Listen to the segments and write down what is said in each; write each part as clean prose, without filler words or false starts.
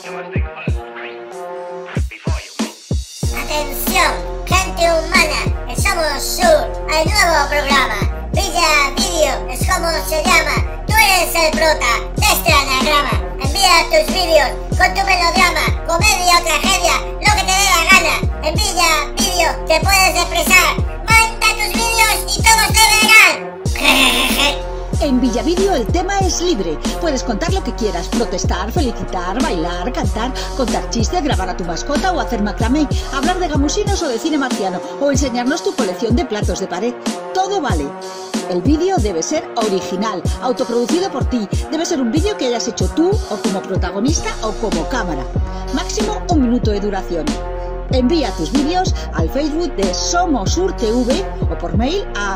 Atención, gente humana, Somos Sur, al nuevo programa. Villa Video es como se llama. Tú eres el prota de este anagrama. Envía tus vídeos con tu melodrama, comedia o tragedia, lo que te dé la gana. En Villa Video te puedes expresar. Manda tus vídeos y todos te verán. En Villavideo el tema es libre. Puedes contar lo que quieras, protestar, felicitar, bailar, cantar, contar chistes, grabar a tu mascota o hacer macramé, hablar de gamusinos o de cine marciano, o enseñarnos tu colección de platos de pared. Todo vale. El vídeo debe ser original, autoproducido por ti. Debe ser un vídeo que hayas hecho tú, o como protagonista o como cámara. Máximo 1 minuto de duración. Envía tus vídeos al Facebook de Somos Sur TV o por mail a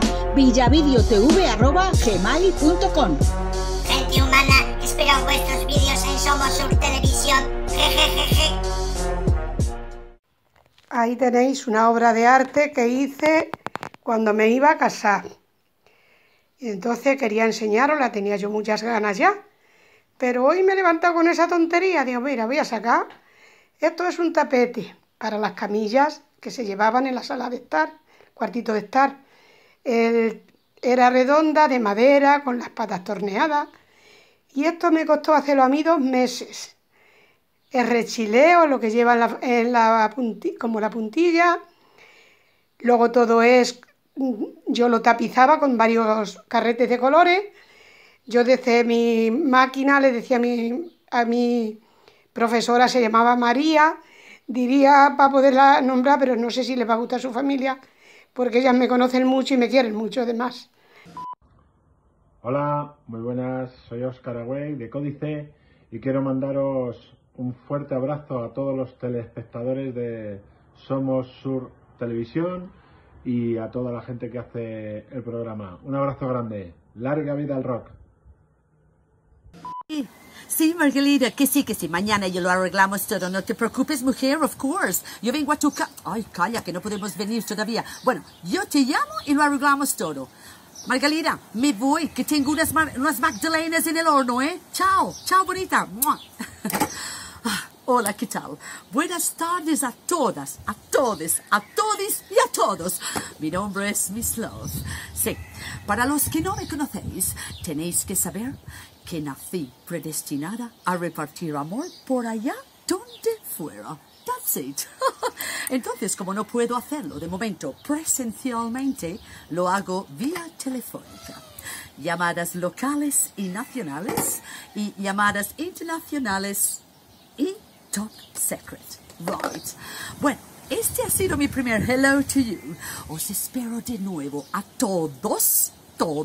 villavideotv@gmail.com. Gente humana, espero vuestros vídeos en Somos Sur Televisión. Jejejeje. Ahí tenéis una obra de arte que hice cuando me iba a casar. Y entonces quería enseñaros, la tenía yo muchas ganas ya. Pero hoy me he levantado con esa tontería. Digo, mira, voy a sacar. Esto es un tapete para las camillas que se llevaban en la sala de estar, cuartito de estar. Era redonda, de madera, con las patas torneadas. Y esto me costó hacerlo a mí 2 meses. El rechileo, lo que lleva como la puntilla. Luego todo es, yo lo tapizaba con varios carretes de colores. Yo desde mi máquina le decía a mi profesora, se llamaba María, diría para poderla nombrar, pero no sé si les va a gustar a su familia, porque ellas me conocen mucho y me quieren mucho además. Hola, muy buenas, soy Óscar Agüey de Códice y quiero mandaros un fuerte abrazo a todos los telespectadores de Somos Sur Televisión y a toda la gente que hace el programa. Un abrazo grande, larga vida al rock. Sí, Margarita, que sí, mañana yo lo arreglamos todo, no te preocupes, mujer, of course. Yo vengo a tu casa. Ay, calla, que no podemos venir todavía. Bueno, yo te llamo y lo arreglamos todo. Margarita, me voy, que tengo unas magdalenas en el horno, ¿eh? Chao, chao, bonita. Hola, ¿qué tal? Buenas tardes a todas, a todos, a todis y a todos. Mi nombre es Miss Love. Sí, para los que no me conocéis, tenéis que saber que nací predestinada a repartir amor por allá donde fuera. That's it. Entonces, como no puedo hacerlo de momento presencialmente, lo hago vía telefónica. Llamadas locales y nacionales y llamadas internacionales y top secret. Right. Bueno, este ha sido mi primer hello to you. Os espero de nuevo a todos,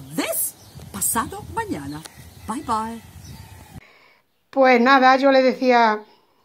pasado mañana. Bye, bye. Pues nada, yo le decía,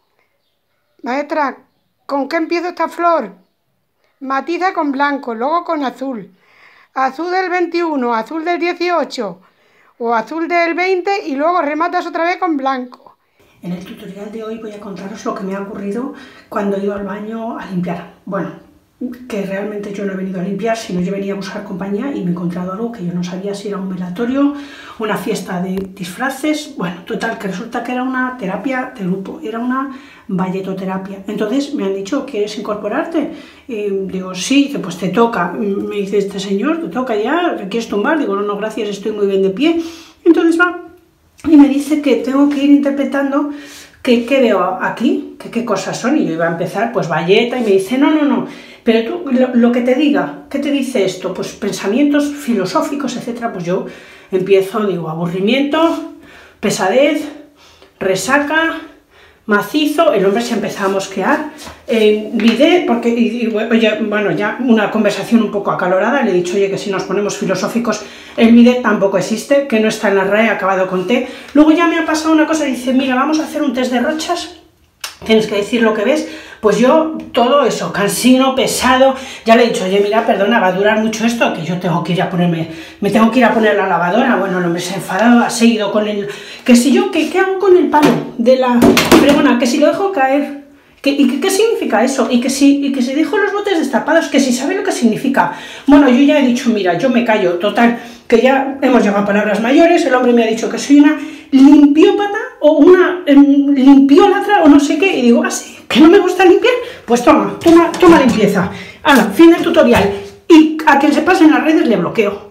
maestra, ¿con qué empiezo esta flor? Matiza con blanco, luego con azul. Azul del 21, azul del 18 o azul del 20 y luego rematas otra vez con blanco. En el tutorial de hoy voy a contaros lo que me ha ocurrido cuando he ido al baño a limpiar. Bueno, que realmente yo no he venido a limpiar, sino yo venía a buscar compañía y me he encontrado algo que yo no sabía si era un velatorio, una fiesta de disfraces. Bueno, total, que resulta que era una terapia de grupo, era una valletoterapia. Entonces me han dicho, ¿quieres incorporarte? Digo, sí. Dice, pues te toca. Me dice este señor, te toca ya, ¿te quieres tumbar? Digo, no, gracias, estoy muy bien de pie. Entonces va y me dice que tengo que ir interpretando qué veo aquí, qué cosas son. Y yo iba a empezar, pues valleta, y me dice, no, pero tú, lo que te diga, ¿qué te dice esto? Pues pensamientos filosóficos, etcétera. Pues yo empiezo, digo, aburrimiento, pesadez, resaca, macizo. El hombre se empezó a mosquear. Vidé, porque, oye, bueno, ya una conversación un poco acalorada, le he dicho, oye, que si nos ponemos filosóficos, el bidet tampoco existe, que no está en la RAE, acabado con T. Luego ya me ha pasado una cosa, dice, mira, vamos a hacer un test de rochas, tienes que decir lo que ves. Pues yo, todo eso, cansino, pesado, ya le he dicho, oye, mira, perdona, va a durar mucho esto, que yo tengo que ir a ponerme, me tengo que ir a poner la lavadora. Bueno, el hombre se ha enfadado, ha seguido con el, que si yo, ¿qué hago con el palo de la fregona? Que si lo dejo caer, ¿y qué significa eso? Y que si dejo los botes destapados, que si sabe lo que significa. Bueno, yo ya he dicho, mira, yo me callo, total, que ya hemos llegado a palabras mayores, el hombre me ha dicho que soy una limpiópata o una limpiólatra o no sé qué, y digo, sí, que no me gusta limpiar, pues toma limpieza. Hala, fin del tutorial. Y a quien se pase en las redes le bloqueo.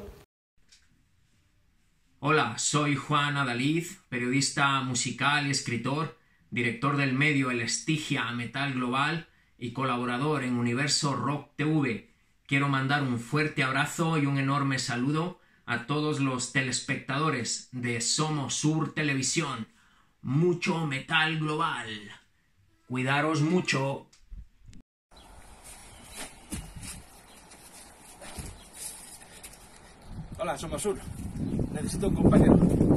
Hola, soy Juan Adaliz, periodista musical y escritor, director del medio El Estigia Metal Global y colaborador en Universo Rock TV. Quiero mandar un fuerte abrazo y un enorme saludo a todos los telespectadores de Somos Sur Televisión. Mucho metal global. Cuidaros mucho. Hola, Somos Sur. Necesito un compañero.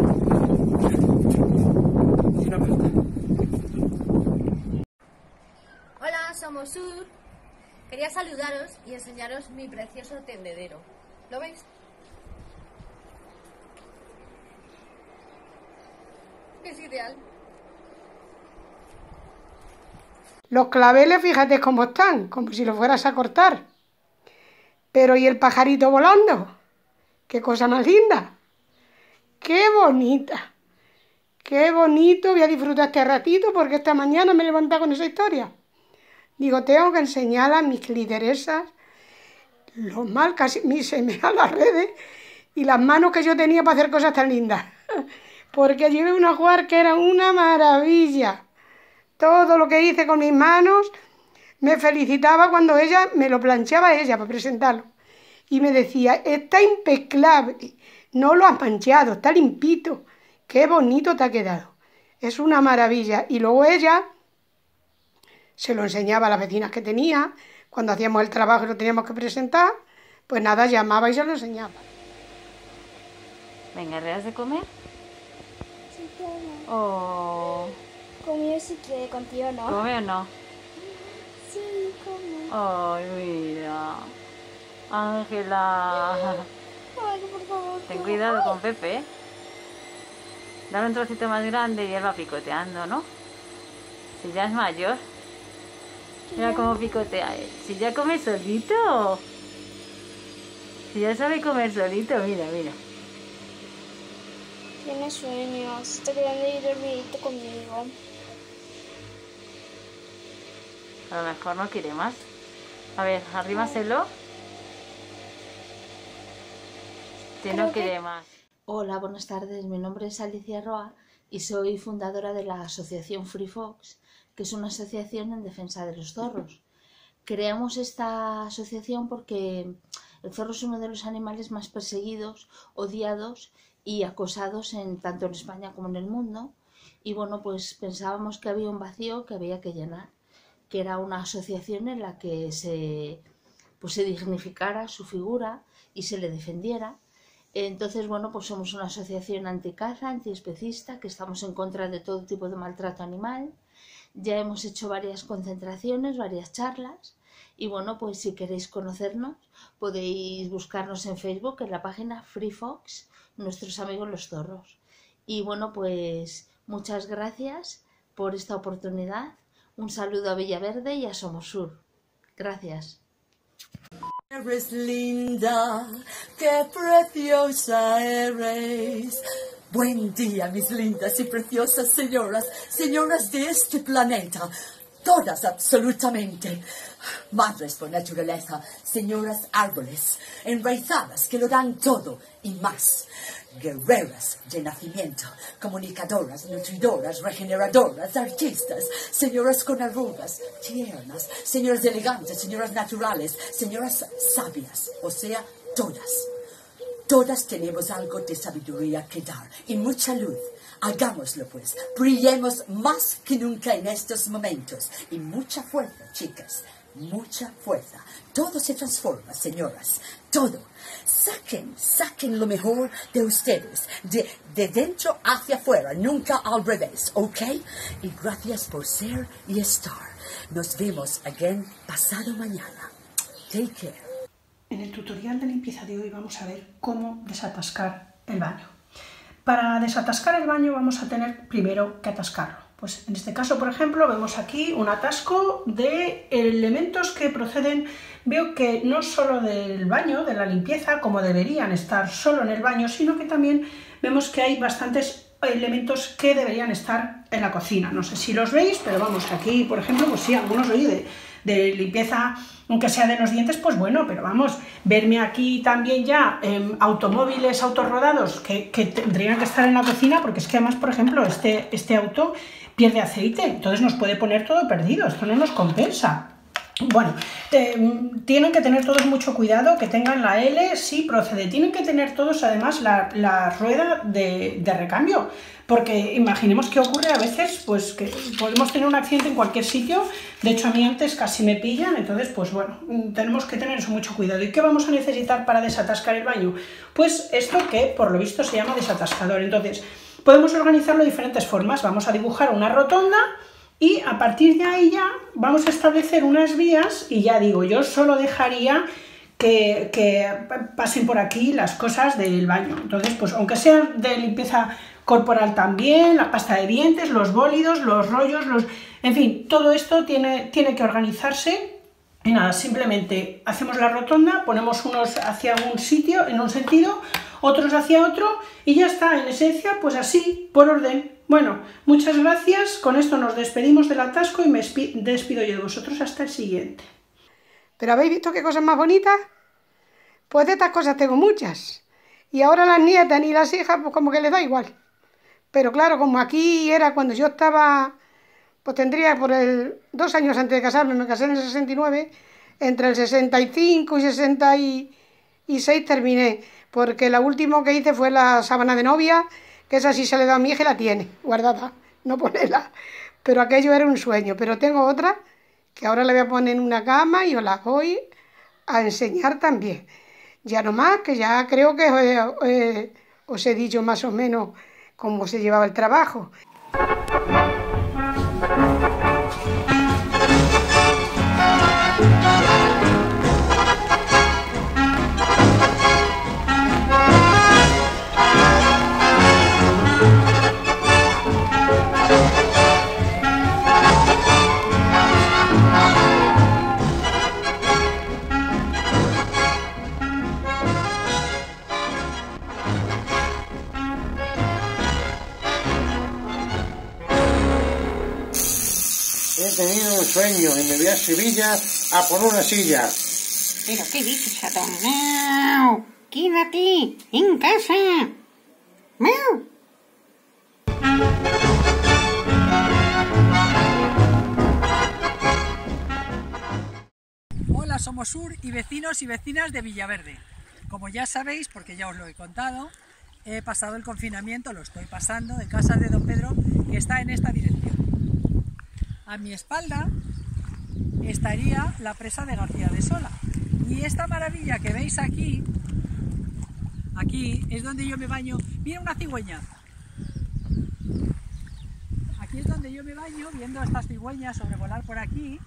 Y una pelota. Hola, Somos Sur. Quería saludaros y enseñaros mi precioso tendedero. ¿Lo veis? Es ideal. Los claveles, fíjate cómo están, como si los fueras a cortar. Pero ¿y el pajarito volando? ¡Qué cosa más linda! ¡Qué bonita! ¡Qué bonito! Voy a disfrutar este ratito porque esta mañana me he levantado con esa historia. Digo, tengo que enseñar a mis cliteresas lo mal casi se me dan las redes y las manos que yo tenía para hacer cosas tan lindas. Porque llevé una jugar que era una maravilla. Todo lo que hice con mis manos, me felicitaba cuando ella me lo planchaba ella para presentarlo. Y me decía, está impecable, no lo has manchado, está limpito, qué bonito te ha quedado. Es una maravilla. Y luego ella se lo enseñaba a las vecinas que tenía, cuando hacíamos el trabajo y lo teníamos que presentar, pues nada, llamaba y se lo enseñaba. Venga, ¿le das de comer? Sí, como. Oh. Comió si quiere, contigo no. ¿Come o no? Sí, como. Ay, mira. Ángela. Ay, por favor. Ten cuidado con Pepe. Dale un trocito más grande y él va picoteando, ¿no? Si ya es mayor. Mira cómo picotea él. Si ya come solito. Si ya sabe comer solito, mira, mira. Tiene sueños. Está queriendo ir dormidito conmigo. A lo mejor no quiere más. A ver, arrímaselo. Si no quiere más. Hola, buenas tardes. Mi nombre es Alicia Roa y soy fundadora de la asociación Free Fox, que es una asociación en defensa de los zorros. Creamos esta asociación porque el zorro es uno de los animales más perseguidos, odiados y acosados tanto en España como en el mundo. Y bueno, pues pensábamos que había un vacío que había que llenar, que era una asociación en la que se dignificara su figura y se le defendiera. Entonces, bueno, pues somos una asociación anticaza, antiespecista, que estamos en contra de todo tipo de maltrato animal. Ya hemos hecho varias concentraciones, varias charlas. Y bueno, pues si queréis conocernos, podéis buscarnos en Facebook, en la página Free Fox, nuestros amigos los zorros. Y bueno, pues muchas gracias por esta oportunidad. Un saludo a Villaverde y a Somos Sur. Gracias. Eres linda, qué preciosa eres. Buen día, mis lindas y preciosas señoras, señoras de este planeta, todas absolutamente. Madres por naturaleza, señoras árboles, enraizadas que lo dan todo y más. Guerreras de nacimiento, comunicadoras, nutridoras, regeneradoras, artistas, señoras con arrugas, tiernas, señoras elegantes, señoras naturales, señoras sabias, o sea, todas. Todas tenemos algo de sabiduría que dar y mucha luz. Hagámoslo pues, brillemos más que nunca en estos momentos. Y mucha fuerza, chicas, mucha fuerza. Todo se transforma, señoras, todo. Saquen lo mejor de ustedes, de dentro hacia afuera, nunca al revés, ¿ok? Y gracias por ser y estar. Nos vemos again pasado mañana. Take care. En el tutorial de limpieza de hoy vamos a ver cómo desatascar el baño. Para desatascar el baño vamos a tener primero que atascarlo. Pues en este caso, por ejemplo, vemos aquí un atasco de elementos que proceden, veo que no solo del baño, de la limpieza, como deberían estar solo en el baño, sino que también vemos que hay bastantes elementos que deberían estar en la cocina. No sé si los veis, pero vamos, aquí, por ejemplo, pues sí, algunos, oye, de limpieza, aunque sea de los dientes, pues bueno, pero vamos, verme aquí también ya automóviles autorrodados que tendrían que estar en la cocina, porque es que además, por ejemplo, este auto pierde aceite, entonces nos puede poner todo perdido, esto no nos compensa. Bueno, tienen que tener todos mucho cuidado, que tengan la L, sí procede, tienen que tener todos además la rueda de recambio, porque imaginemos que ocurre a veces, pues que podemos tener un accidente en cualquier sitio, de hecho a mí antes casi me pillan, entonces pues bueno, tenemos que tener eso mucho cuidado. ¿Y qué vamos a necesitar para desatascar el baño? Pues esto que por lo visto se llama desatascador. Entonces podemos organizarlo de diferentes formas, vamos a dibujar una rotonda, y a partir de ahí ya vamos a establecer unas vías y ya digo, yo solo dejaría que pasen por aquí las cosas del baño. Entonces, pues aunque sea de limpieza corporal también, la pasta de dientes, los bólidos, los rollos, en fin, todo esto tiene que organizarse. Y nada, simplemente hacemos la rotonda, ponemos unos hacia un sitio, en un sentido, otros hacia otro, y ya está, en esencia, pues así, por orden. Bueno, muchas gracias, con esto nos despedimos del atasco y me despido yo de vosotros hasta el siguiente. ¿Pero habéis visto qué cosas más bonitas? Pues de estas cosas tengo muchas, y ahora las nietas ni las hijas, pues como que les da igual. Pero claro, como aquí era cuando yo estaba, pues tendría 2 años antes de casarme, me casé en el 69, entre el 65 y 66 terminé, porque la última que hice fue la sábana de novia, que esa sí se le da a mi hija y la tiene guardada, no ponerla, pero aquello era un sueño. Pero tengo otra que ahora la voy a poner en una cama y os la voy a enseñar también. Ya no más, que ya creo que os he dicho más o menos cómo se llevaba el trabajo. He tenido un sueño y me voy a Sevilla a por una silla. ¿Pero qué dices, Satón? ¡Miau! ¡Quédate en casa! ¡Miau! Hola, somos Sur y vecinos y vecinas de Villaverde. Como ya sabéis, porque ya os lo he contado, he pasado el confinamiento, lo estoy pasando, en casa de don Pedro, que está en esta dirección. A mi espalda estaría la presa de García de Sola. Y esta maravilla que veis aquí es donde yo me baño. ¡Mira una cigüeña! Aquí es donde yo me baño, viendo estas cigüeñas sobrevolar por aquí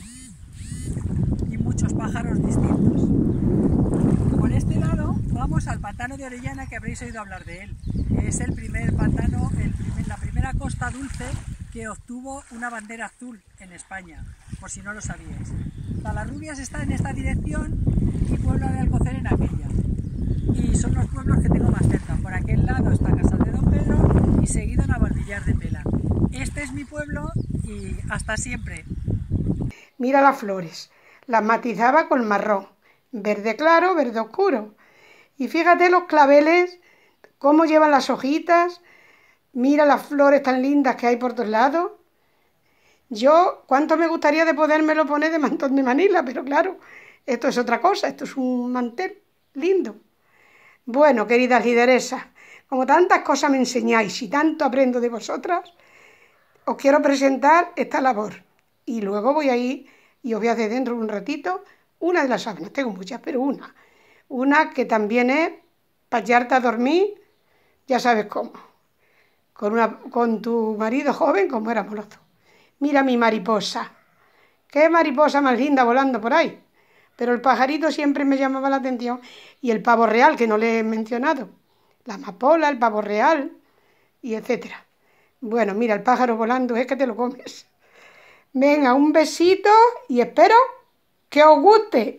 y muchos pájaros distintos. Por este lado vamos al pantano de Orellana, que habréis oído hablar de él. Es el primer pantano, la primera costa dulce que obtuvo una bandera azul en España, por si no lo sabíais. Talarrubias está en esta dirección y Puebla de Alcocer en aquella. Y son los pueblos que tengo más cerca. Por aquel lado está Casa de don Pedro y seguido Navalvillar de Pela. Este es mi pueblo y hasta siempre. Mira las flores, las matizaba con marrón, verde claro, verde oscuro. Y fíjate los claveles, cómo llevan las hojitas. Mira las flores tan lindas que hay por todos lados. Yo, cuánto me gustaría de podérmelo poner de mantón de Manila, pero claro, esto es otra cosa, esto es un mantel lindo. Bueno, queridas lideresas, como tantas cosas me enseñáis y tanto aprendo de vosotras, os quiero presentar esta labor. Y luego voy a ir y os voy a hacer dentro de un ratito una de las sábanas, tengo muchas, pero una que también es para echarte a dormir, ya sabes cómo. Con tu marido joven como éramos los dos. Mira mi mariposa, qué mariposa más linda volando por ahí, pero el pajarito siempre me llamaba la atención, y el pavo real, que no le he mencionado, la amapola, el pavo real, y etcétera. Bueno, mira el pájaro volando, es que te lo comes. Venga, un besito y espero que os guste.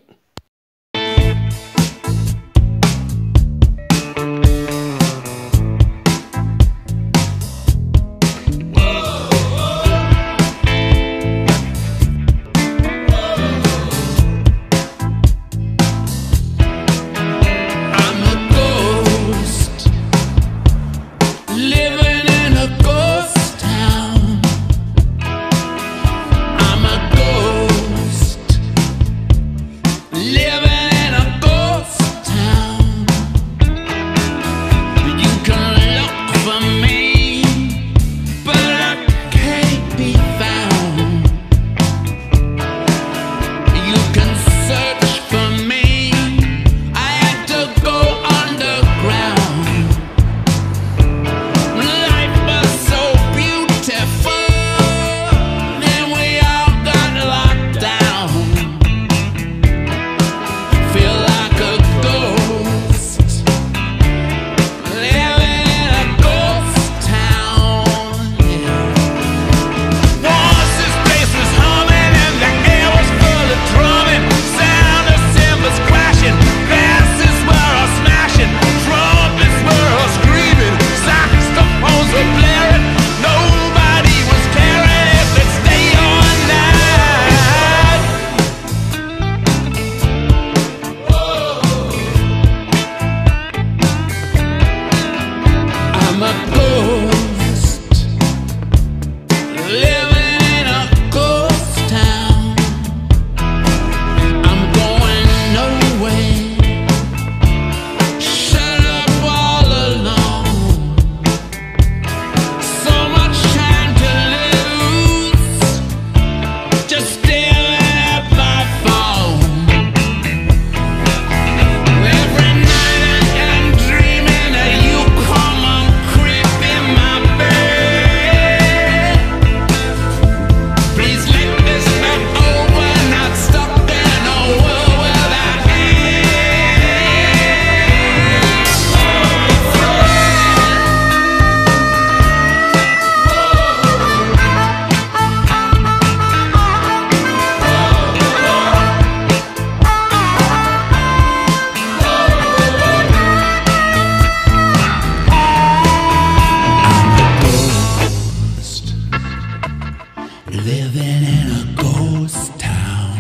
living in a ghost town.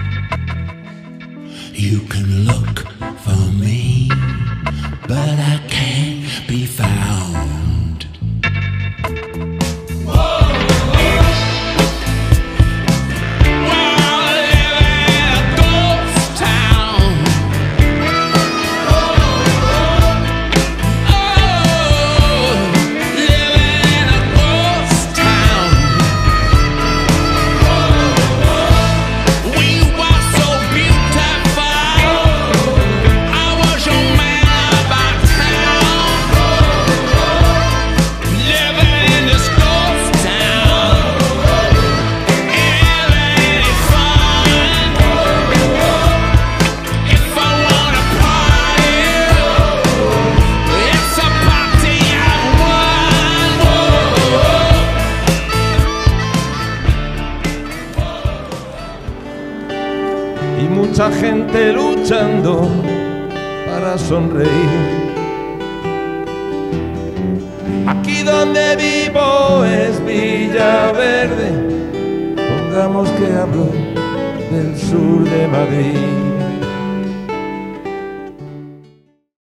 You can look for me, but I can't be found. Mucha gente luchando para sonreír. Aquí donde vivo es Villaverde, pongamos que hablo del sur de Madrid.